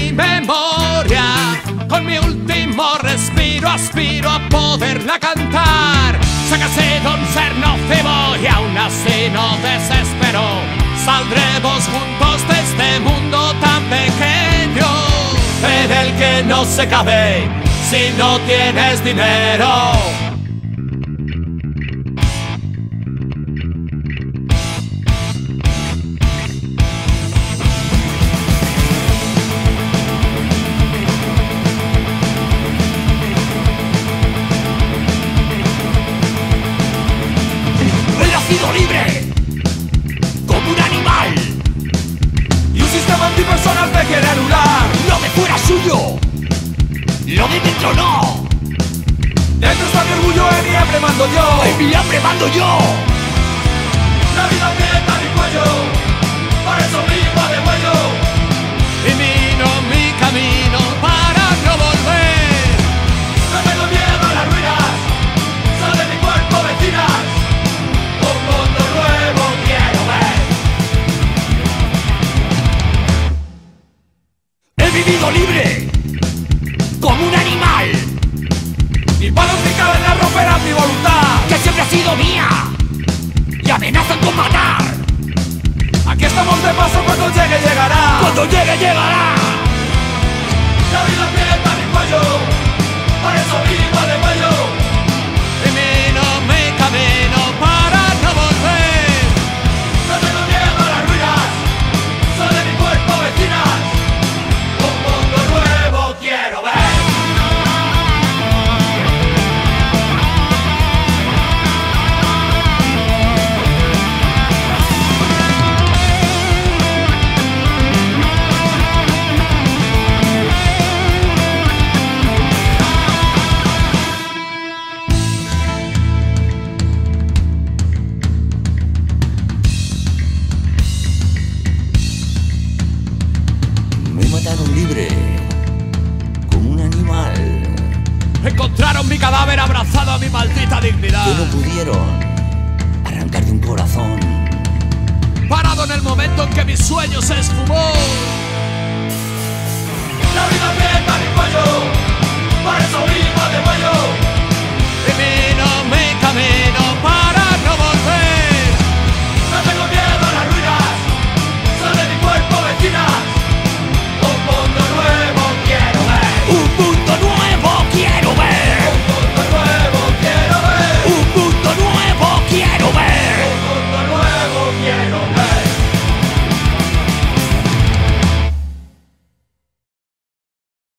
mi memoria, con mi último respiro aspiro a poderla cantar. Sácase don ser nocivo y aún así no desespero. Saldremos juntos de este mundo tan pequeño, en el que no se cabe si no tienes dinero. Libre como un animal, y un sistema antipersonal te quiere anular. Lo de fuera es suyo, lo de dentro no. Dentro está mi orgullo, en mi hambre mando yo. En mi hambre mando yo. La vida aprieta mi cuello, por eso vivo de vuelo. Y miro mi camino para no volver. No tengo miedo a las ruinas, son de mi cuerpo vecinas. He vivido libre, como un animal. Mis palos y cadenas romperán mi voluntad, que siempre ha sido mía, y amenazan con matar. Aquí estamos de paso, cuando llegue llegará. Cuando llegue llegará. La vida aprieta mi cuello, por eso vivo de cuello. Y miro mi camino para no volver. No tengo miedo a las ruinas, son de mi cuerpo vecinas. Quiero ver. Me mataron libre. Encontraron mi cadáver abrazado a mi maldita dignidad. Que no pudieron arrancar de un corazón, parado en el momento en que mi sueño se esfumó. La vida aprieta mi cuello,